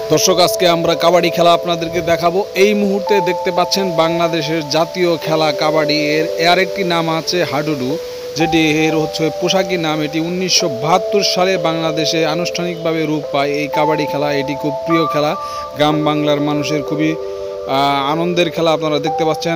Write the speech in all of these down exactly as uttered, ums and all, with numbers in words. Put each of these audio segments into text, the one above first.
দর্শক, আজকে আমরা কাবাডি খেলা আপনাদেরকে দেখাবো। এই মুহূর্তে দেখতে পাচ্ছেন বাংলাদেশের জাতীয় খেলা কাবাডি। এর এর একটি নাম আছে হাডুডু, যেটি এর হচ্ছে পোশাকি নাম। এটি উনিশশো বাহাত্তর সালে বাংলাদেশে আনুষ্ঠানিকভাবে রূপ পায় এই কাবাডি খেলা। এটি খুব প্রিয় খেলা, গ্রাম বাংলার মানুষের খুবই আনন্দের খেলা। আপনারা দেখতে পাচ্ছেন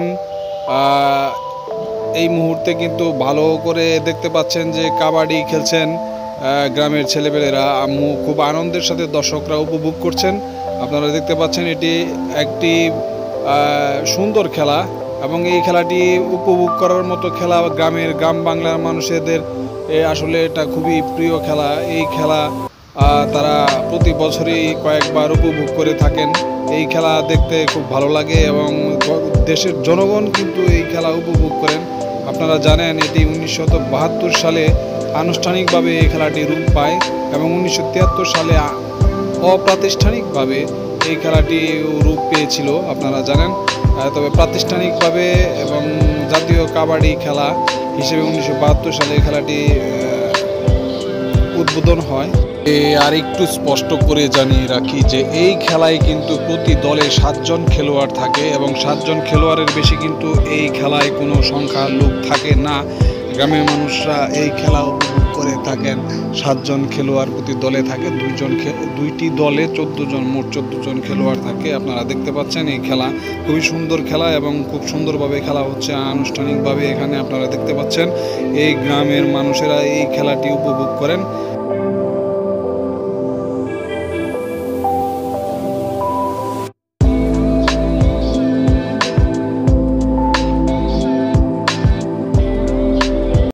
এই মুহূর্তে কিন্তু ভালো করে দেখতে পাচ্ছেন যে কাবাডি খেলছেন গ্রামের ছেলেপেলেরা। খুব আনন্দের সাথে দর্শকরা উপভোগ করছেন। আপনারা দেখতে পাচ্ছেন এটি একটি সুন্দর খেলা এবং এই খেলাটি উপভোগ করার মতো খেলা। গ্রামের গ্রাম বাংলার মানুষদের আসলে এটা খুবই প্রিয় খেলা। এই খেলা তারা প্রতি বছরই কয়েকবার উপভোগ করে থাকেন। এই খেলা দেখতে খুব ভালো লাগে এবং দেশের জনগণ কিন্তু এই খেলা উপভোগ করেন। আপনারা জানেন এটি উনিশশো বাহাত্তর সালে আনুষ্ঠানিকভাবে এই খেলাটি রূপ পায় এবং উনিশশো তিয়াত্তর সালে অপ্রাতিষ্ঠানিকভাবে এই খেলাটি রূপ পেয়েছিল, আপনারা জানেন। তবে প্রাতিষ্ঠানিকভাবে এবং জাতীয় কাবাডি খেলা হিসেবে উনিশশো বাহাত্তর সালে এই খেলাটি উদ্বোধন হয়। আর একটু স্পষ্ট করে জানিয়ে রাখি যে এই খেলায় কিন্তু প্রতি দলে সাতজন খেলোয়াড় থাকে এবং সাতজন খেলোয়াড়ের বেশি কিন্তু এই খেলায় কোনো সংখ্যার লোক থাকে না। গ্রামের মানুষরা এই খেলা উপভোগ করে থাকেন। সাতজন খেলোয়াড় প্রতি দলে থাকে, দুইজন দুইটি দলে চোদ্দ জন, মোট চোদ্দ জন খেলোয়াড় থাকে। আপনারা দেখতে পাচ্ছেন এই খেলা খুবই সুন্দর খেলা এবং খুব সুন্দরভাবে খেলা হচ্ছে আনুষ্ঠানিকভাবে। এখানে আপনারা দেখতে পাচ্ছেন এই গ্রামের মানুষেরা এই খেলাটি উপভোগ করেন।